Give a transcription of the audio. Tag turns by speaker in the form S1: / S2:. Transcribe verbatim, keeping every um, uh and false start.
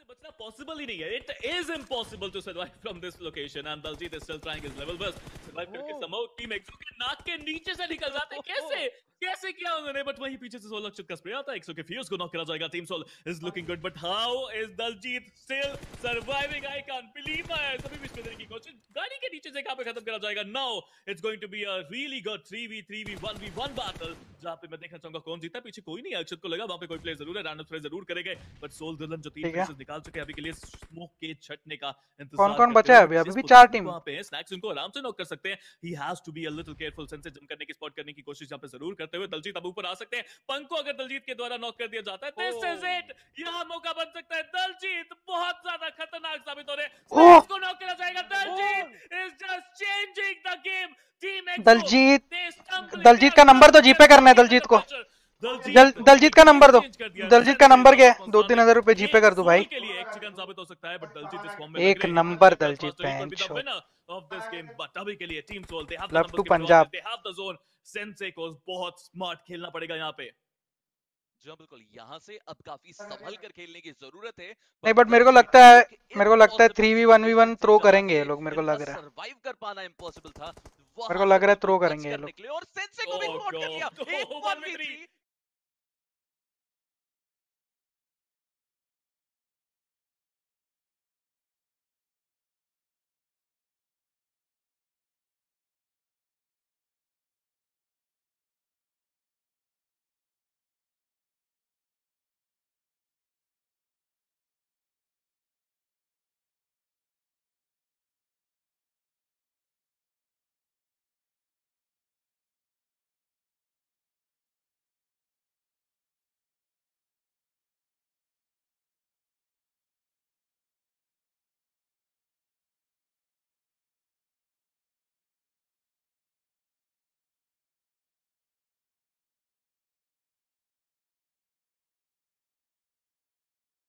S1: बचना पॉसिबल ही नहीं है. It is impossible to survive from this location and Daljit is still trying his level best. Survive करके somehow team एक्सो के नाक के नीचे से निकल जाते हैं. कैसे कैसे किया उन्होंने? बट वहीं पीछे से सोल लक्षित का स्प्रे आता है. एक्सो के फ्यूज को नॉक करा जाएगा. Team Soul is looking good but how is Daljit still surviving? I can't believe it. सभी विश करने की कोशिश गाड़ी के नीचे से कहां पे खत्म करा जाएगा. Now it's going to be a really good three v three v one v one battle जहां पे मैं देखना चाहूंगा कौन जीता. पीछे कोई नहीं है. अक्षित को लगा वहां पे कोई प्लेयर जरूर है. रैंडम स्प्रे जरूर करेंगे बट सोल दुल्हन जो तीन फिनिशेस निकाल चुके हैं अभी के लिए स्मोक के छटने का इंतजार.
S2: कौन कौन बचा है अभी? अभी भी चार टीम
S1: वहां पे है. स्नैक्स उनको आराम से नॉक कर सकते हैं. He has to be a little careful. Sensei jump करने की स्पॉट करने की कोशिश यहां पे जरूर करते हुए दलजीत अब ऊपर आ सकते हैं. पंक को अगर दलजीत के द्वारा नॉक कर दिया जाता है दिस इज इट. यहां मौका बन सकता है. दलजीत बहुत ज्यादा खतरनाक साबित हो रहे हैं. स्नैक्स को नॉक किया जाएगा. Daljeet is just changing the game. Team XO
S2: Daljeet Daljeet का नंबर तो जीपे करना है. दलजीत को दल, दलजीत का नंबर दो. दलजीत का नंबर क्या है? दो तीन हजार रुपए जीपे कर दो भाई.
S1: एक चिकन साबित हो सकता है बट दलजीत इस फॉर्म में
S2: एक नंबर दलजीत पैंचो
S1: of this game but अभी के लिए team Soul they have the
S2: Love to
S1: numbers
S2: Punjab.
S1: they have the zone. Sensei को बहुत स्मार्ट खेलना पड़ेगा यहाँ पे.
S3: जो बिल्कुल यहाँ से अब काफी संभल कर खेलने की जरूरत है.
S2: नहीं बट मेरे को लगता है मेरे को लगता है three v one v one throw करेंगे ये लोग. मेरे को लग रहा है
S3: सरवाइव कर पाना इम्पॉसिबल था.
S2: मेरे को लग रहा है थ्रो करेंगे ये लोग.
S3: और सेंसे को भी नॉक कर लिया. एक वन वी थ्री